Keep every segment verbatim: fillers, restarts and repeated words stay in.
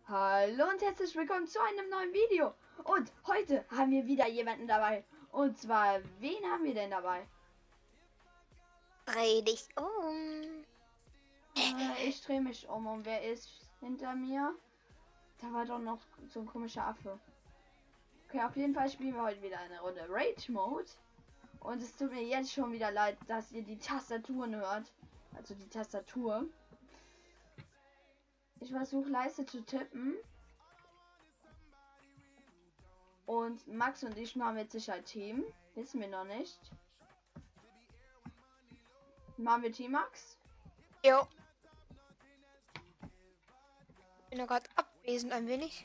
Hallo und herzlich willkommen zu einem neuen Video. Und heute haben wir wieder jemanden dabei. Und zwar, wen haben wir denn dabei? Dreh dich um. Äh, ich drehe mich um. Und wer ist hinter mir? Da war doch noch so ein komischer Affe. Okay, auf jeden Fall spielen wir heute wieder eine Runde Rage Mode. Und es tut mir jetzt schon wieder leid, dass ihr die Tastaturen hört. Also die Tastatur. Ich versuche leise zu tippen. Und Max und ich machen mit Sicherheit Team. Wissen wir noch nicht. Machen wir Team, Max? Jo. Bin ja gerade abwesend ein wenig.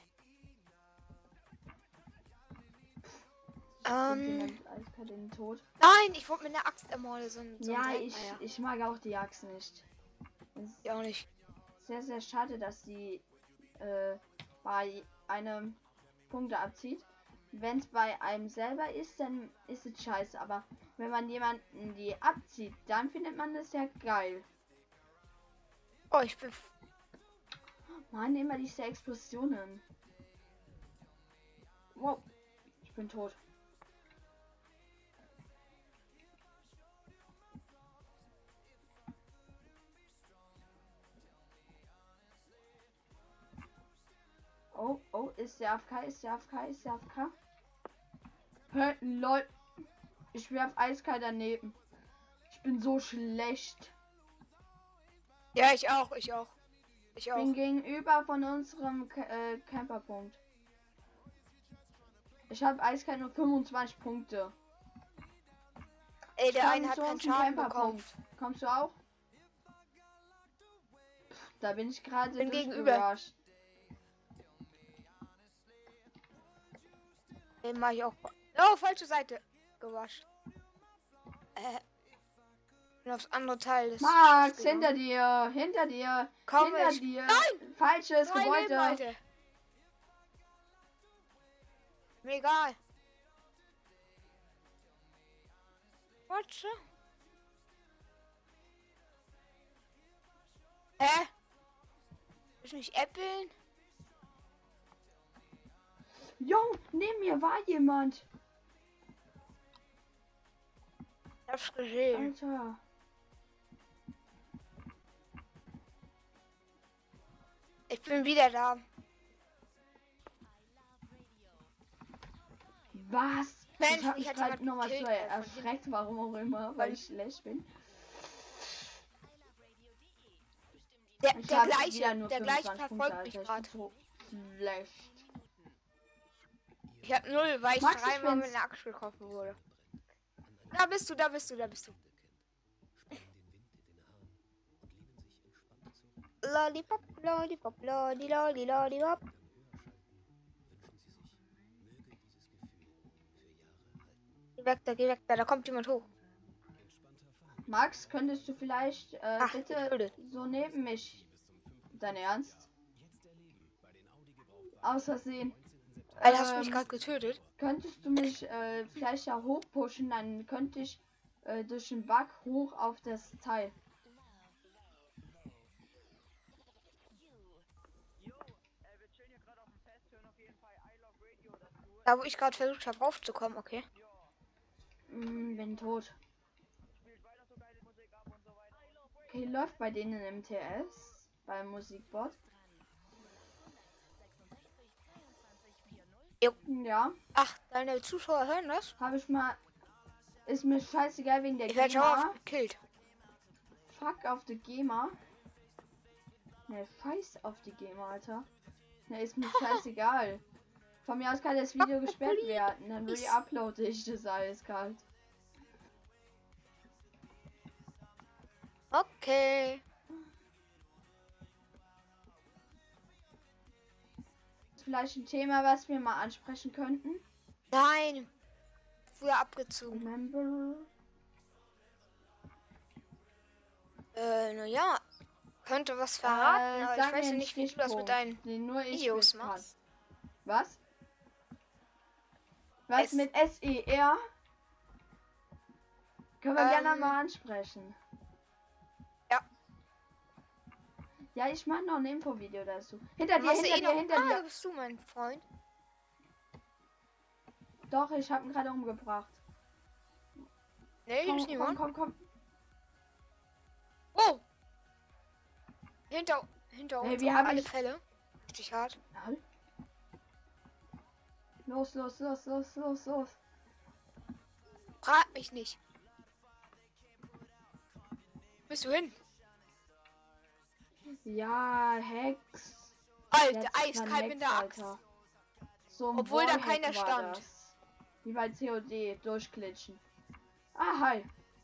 Ähm. Eiskalt in den Tod. Nein, ich wurde mit der Axt ermordet. So, ein- so Ja, ein ich, Dreckmeier. ich mag auch die Axt nicht. Es ist Ich auch nicht. sehr, sehr schade, dass sie äh, bei einem Punkte abzieht. Wenn es bei einem selber ist, dann ist es scheiße. Aber wenn man jemanden die abzieht, dann findet man das ja geil. Oh, ich bin. Mann, immer diese Explosionen. Wow, ich bin tot. Oh, oh, ist der A F K, ist der A F K, ist der A F K? Hä, lol. Ich werf eiskalt daneben. Ich bin so schlecht. Ja, ich auch, ich auch. Ich Ich auch. bin gegenüber von unserem Ca- äh, Camperpunkt. Ich habe eiskalt nur fünfundzwanzig Punkte. Ey, der Komm eine hat zu keinen unserem Schaden bekommen. Camperpunkt. Kommst du auch? Pff, da bin ich gerade Bin gegenüber. durchgerusht. Den mach ich auch. Oh, falsche Seite. Gewascht. Äh. Bin aufs andere Teil des. Max, Spiels hinter dir, hinter dir, Komm hinter ich. dir. Nein! Falsches Drei Leben, Gebäude. Alter. Mir egal. Watsche. Hä? Willst du mich äppeln? Jo, neben mir war jemand. Ich hab's gesehen. Alter. Ich bin wieder da. Was? Mensch, ich habe mich mich hat gerade jemand nochmal so gekillt, Alter, von erschreckt, warum auch immer, weil ich schlecht bin. Der, Ich der habe gleiche, wieder nur der gleiche fünfundzwanzig verfolgt Punkte, mich Alter. gerade. Ich bin so schlecht. Ich hab null, weil ich Max, ich dreimal mit bin's. einer Axt getroffen wurde. Da bist du, da bist du, da bist du. Lollipop, lollipop, lolli, lolli, lollipop. Geh weg da, geh weg da, da kommt jemand hoch. Max, könntest du vielleicht äh, Ach, bitte getötet. so neben mich? Dein Ernst? Aus Versehen. Alter, hast du mich Ähm, gerade getötet? Könntest du mich äh, vielleicht ja hochpushen, dann könnte ich äh, durch den Bug hoch auf das Teil. Da wo ich gerade versucht habe raufzukommen, okay. Mm, bin tot. Okay, läuft bei denen im T S, beim Musikbot. Jo. Ja, Ach, deine Zuschauer hören das? habe ich mal. Ist mir scheißegal wegen der Ich werde schon GEMA. oft gekillt. Fuck auf die GEMA. Ne, scheiß auf die GEMA, Alter. Ne, ist mir scheißegal. Von mir aus kann das Video gesperrt werden. Dann re-uploade ich das eiskalt. Okay. Vielleicht ein Thema, was wir mal ansprechen könnten. Nein. Früher abgezogen. Remember? Äh, naja. Könnte was verraten, Äh, aber sag ich weiß mir ja einen nicht, wie du das mit Stichpunkt, deinen den nur ich Videos wissen kann. machst. Was? Was S- mit S E R? Können wir Ähm, gerne mal ansprechen. ja. Ja, ich mache noch ein Infovideo dazu. Hinter dir, Machst du hinter eh dir, noch- hinter ah, dir. bist du mein Freund? Doch, ich habe ihn gerade umgebracht. Nee, hier Komm, ist komm, niemand. komm, komm. Oh! Hinter, hinter Hey, uns wir auf haben alle ich- Fälle. Richtig hart. Nein. Los, los, los, los, los, los. Frag mich nicht. Bist du hin? Ja, Hex. Alter, Jetzt eiskalt waren mit Hex, der Axt. Alter. So ein Obwohl da Wallhack keiner war stand. das. Wie bei C O D, durchglitschen. Ah, hi.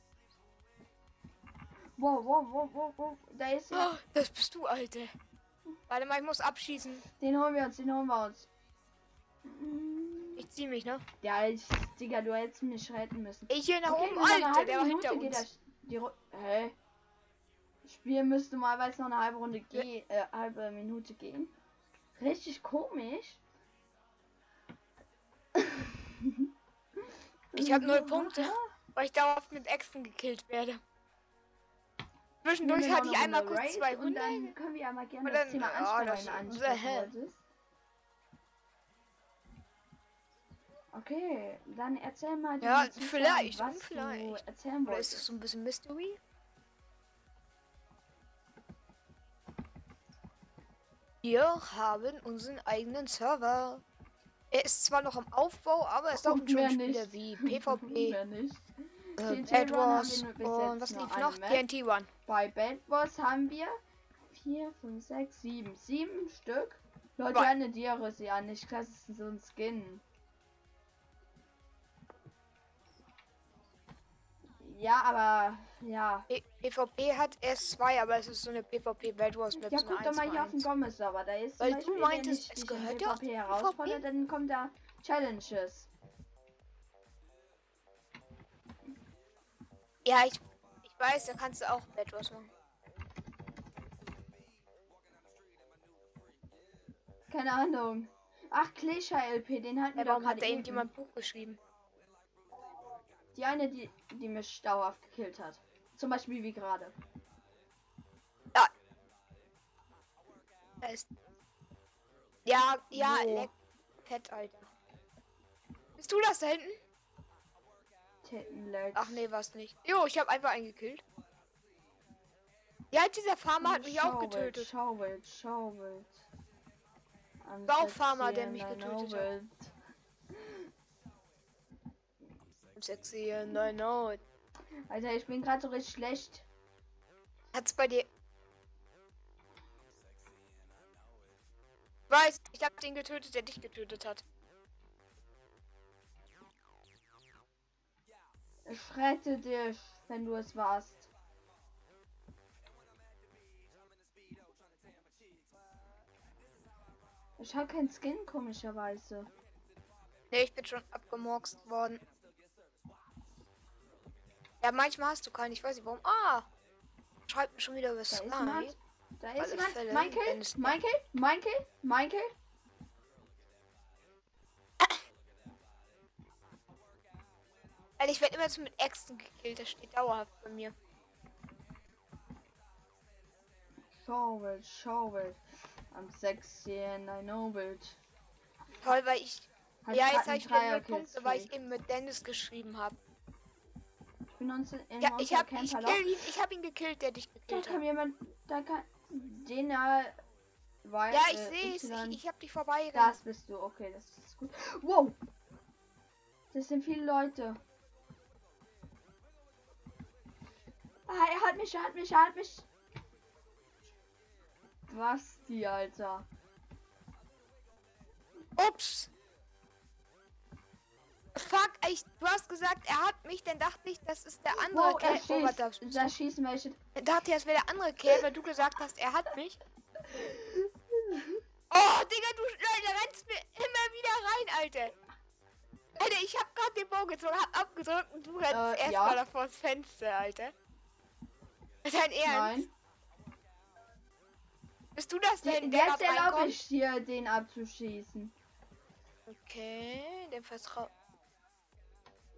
Wow, wow, wow, wow, wow. Da ist ja. Oh, das bist du, Alter. Warte mal, ich muss abschießen. Den holen wir uns, den holen wir uns. Ich zieh mich, ne? Ja, ich, Digga, du hättest mich retten müssen. Ich hier nach Okay, oben, nur noch eine Alter, halbe der war Minute hinter geht uns. das, die Ru Hä? Spiel müsste normalerweise noch eine halbe Runde gehen, äh, halbe Minute gehen. Richtig komisch. Ich habe null Punkte, weil ich dauerhaft mit Äxten gekillt werde. Zwischendurch Nehmen wir hatte noch ich eine einmal kurz Raid zwei und Hunde. dann können wir einmal gerne Und das dann- Thema ja, ansprechen, das- wenn du ansprechen Hä? wolltest. Okay, dann erzähl mal den Ja, Zuschauern, vielleicht, was vielleicht. du erzählen Oder ist das wolltest. so ein bisschen Mystery? Wir haben unseren eigenen Server. Er ist zwar noch im Aufbau, aber es laufen Und schon mehr Spiele nicht. wie PvP, Mehr nicht. äh, T N T Bad Run haben Wars wir nur bis und jetzt was nur lief eine noch? Map. T N T One. Bei Bad Wars haben wir vier, fünf, sechs, sieben. Sieben Stück. Leute, Zwei. eine Diarrhoe an. Ich glaube, das ist so ein Skin. Ja, aber ja. P- PvP hat erst zwei, aber es ist so eine PvP Bad Wars Map. Ja, so eine guck doch mal hier auf den eins zu eins. Gommes-Server. Da ist zum Weil du Beispiel, meintest, wenn ich es dich in gehört ja auch PvP zu herausfordere, PvP. dann kommt da Challenges. Ja, ich, ich weiß, da kannst du auch Bad Wars machen. Keine Ahnung. Ach, Klescher L P, den hatten wir Ja, doch warum hat gerade da eben. irgendjemand ein Buch geschrieben? Die eine, die, die mich dauerhaft gekillt hat. Zum Beispiel wie gerade. Da ist. Ja, ja, Wo? leck. Fett, Alter. Bist du das da hinten? Tittenlegs. Ach nee, war's nicht. Jo, ich habe einfach einen gekillt. Ja, dieser Farmer hat mich auch getötet. Schauwild, Schauwild. Am Baufarmer, sexy der mich and I getötet know hat. it. Sexy and I know it. Alter, ich bin gerade so richtig schlecht. Hat's bei dir. Ich weiß, ich hab den getötet, der dich getötet hat. Ich rette dich, wenn du es warst. Ich habe keinen Skin, komischerweise. Ne, ich bin schon abgemurkst worden. Ja, manchmal hast du keinen, ich weiß nicht warum. Ah! Schreibt mir schon wieder über Da ist Sky. jemand. Da Alle ist jemand. Fälle, Michael? wenn es- Michael? Michael? Michael? Alter, ich werde immer so mit Äxten gekillt, das steht dauerhaft bei mir. Schauwild, Schauwild. Am sexy and I know it. Toll, weil ich. Hat ja, grad jetzt einen habe ich wieder null Dreier-Kills Punkte, weil ich Streak. eben mit Dennis geschrieben habe. Ich bin uns in Ja, ich unser habe ich, Camper kill ihn, ich hab ihn gekillt, der dich Da gekillt kann hat. jemand. Da kann. Den äh, weil, Ja, ich äh, sehe es, Y- ich, ich habe dich vorbei. Das bist du, okay, das ist gut. Wow! Das sind viele Leute. Ah, er hat mich, er hat mich, er hat mich. Was die, Alter? Ups! Fuck, ich, du hast gesagt, er hat mich, dann dachte ich, das ist der andere Wow, er Kerl. Oh, warte, da schießt. Da schießen welche. Dann dachte ich, das wäre der andere Kerl, weil du gesagt hast, er hat mich. Oh, Digga, du Leute, rennst mir immer wieder rein, Alter. Alter, ich hab gerade den Bogen gezogen, hab abgedrückt und du rennst Äh, erstmal ja. davor ins Fenster, Alter. Ist dein Ernst? Nein. Bist du das denn, der Jetzt grad erlaube reinkommt? ich dir, den abzuschießen. Okay, dem Vertrau...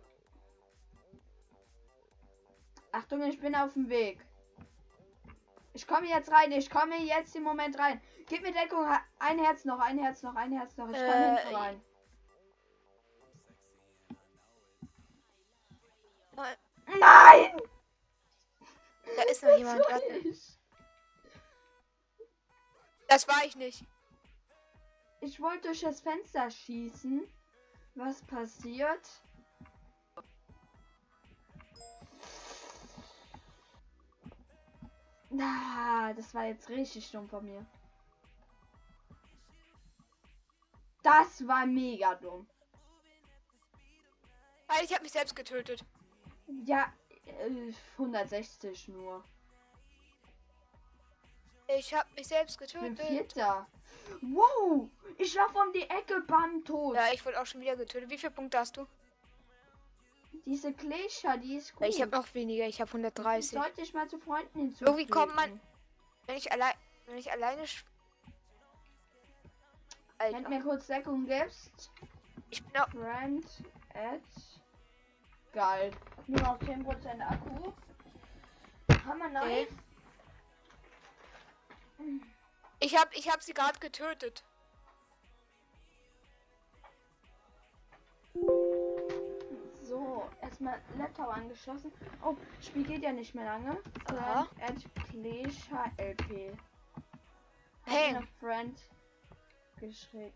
Achtung, ich bin auf dem Weg. Ich komme jetzt rein. Ich komme jetzt im Moment rein. Gib mir Deckung. Ein Herz noch, ein Herz noch, ein Herz noch. Ich komme Äh, hinten rein. Nein! Da ist noch jemand. Was soll Warte. ich? Das war ich nicht. Ich wollte durch das Fenster schießen. Was passiert? Na, das war jetzt richtig dumm von mir. Das war mega dumm. Alter, ich habe mich selbst getötet. Ja, äh, hundertsechzig nur. Ich habe mich selbst Ich bin getötet. Vierter. Wow, ich laufe um die Ecke, bam, tot. Ja, ich wurde auch schon wieder getötet. Wie viele Punkte hast du? Diese Gletscher, die ist gut. Ja, ich habe noch weniger. Ich habe hundertdreißig. Sollte ich mal zu Freunden hinzufügen. Irgendwie kommt man, wenn ich allein, wenn ich alleine. sch- Wenn du Alter, mir kurz Deckung gibst. ich bin auch. Friend, Add. Geil. Nur noch zehn Prozent Akku. Hammer nice. Ich habe, ich habe sie gerade getötet. So, erstmal Laptop angeschlossen. Oh, Spiel geht ja nicht mehr lange. Aha. Friend, Add, Gletscher, L P. Hey. Hab eine Friend geschickt.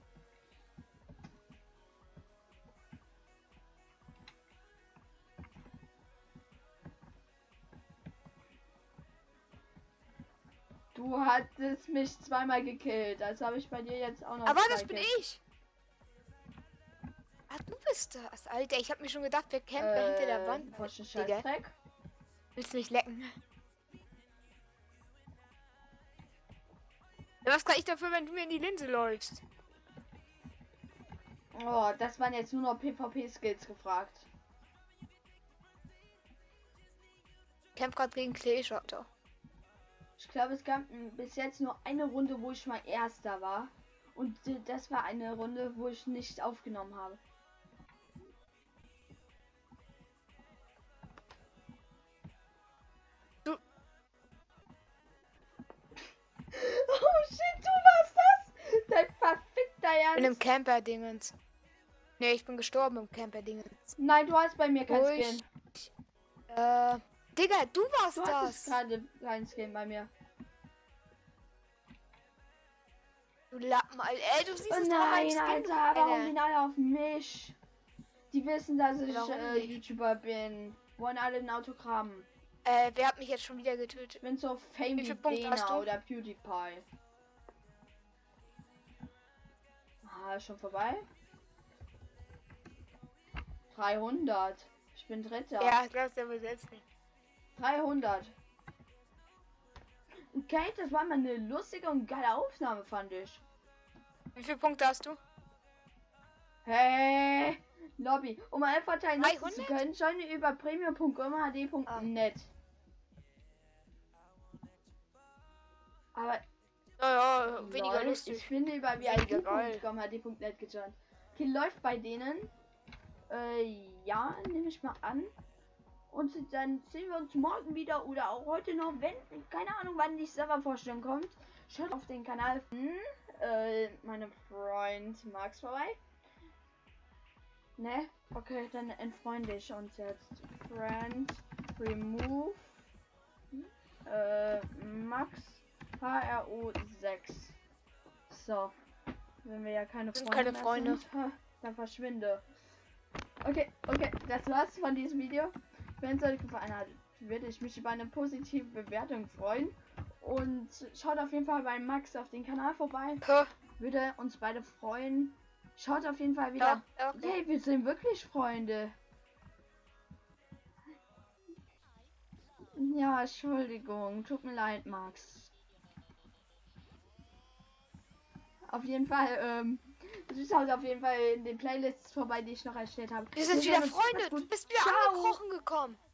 Du hattest mich zweimal gekillt. Also habe ich bei dir jetzt auch noch. Aber zwei das bin Kills. ich. Ah, du bist das. Alter, ich habe mir schon gedacht, wer kämpft da hinter der Wand. Was ist Digga. Scheißdreck? Willst du mich lecken? Ja, was kann ich dafür, wenn du mir in die Linse läufst? Oh, das waren jetzt nur noch PvP-Skills gefragt. Ich kämpfe gerade gegen Clayshotter. Ich glaube, es gab m, bis jetzt nur eine Runde, wo ich mal Erster war. Und äh, das war eine Runde, wo ich nicht aufgenommen habe. Du- Oh shit, du warst das? Dein verfickter In einem Ernst? Camper-Dingens. Nee, ich bin gestorben im Camper-Dingens. Nein, du hast bei mir kein Durch. Skin. Äh, Digga, du warst Du hattest das. gerade kein Skin bei mir. Du Lappen, Alter. Ey, du siehst Oh es doch an meinem nein, Skin. Alter, warum Alter. gehen alle auf mich? Die wissen, dass ich Warum äh, nicht? YouTuber bin. Wollen alle ein Autogramm. Äh, wer hat mich jetzt schon wieder getötet? Ich bin so Fame Wie wie viele Punkte hast Dena du? oder PewDiePie. Ah, schon vorbei? dreihundert. Ich bin Dritter. Ja, das ist ja wohl selbst nicht. dreihundert. Okay, das war mal eine lustige und geile Aufnahme, fand ich. Wie viele Punkte hast du? Hey, Lobby. Um alle Vorteile nutzen zu dreihundert? können, scheine über premium punkt com h d punkt net. Aber Ja, ja, weniger lol, lustig. ich finde über Weniger V I P geil. punkt com h d punkt net gejoint. Okay, läuft bei denen. Äh, ja, nehme ich mal an. Und dann sehen wir uns morgen wieder oder auch heute noch, wenn, keine Ahnung, wann die Servervorstellung kommt. Schaut auf den Kanal von äh, meinem Freund Max vorbei. Ne? Okay, dann entfreunde ich uns jetzt. Friend, remove, äh, Max, H R O sechs. So. Wenn wir ja keine Sind Freunde, keine mehr Freunde. Sind, ha, dann verschwinde. Okay, okay, das war's von diesem Video. Wenn es euch gefallen hat, würde ich mich über eine positive Bewertung freuen. Und schaut auf jeden Fall bei Max auf den Kanal vorbei. Puh. Würde uns beide freuen. Schaut auf jeden Fall wieder. Ja, okay. Hey, wir sind wirklich Freunde. Ja, Entschuldigung. Tut mir leid, Max. Auf jeden Fall, ähm, schaut auf jeden Fall in den Playlists vorbei, die ich noch erstellt habe. Wir sind Wir wieder sehen uns. Freunde. Macht's gut. Du bist wieder Ciao. angekrochen gekommen.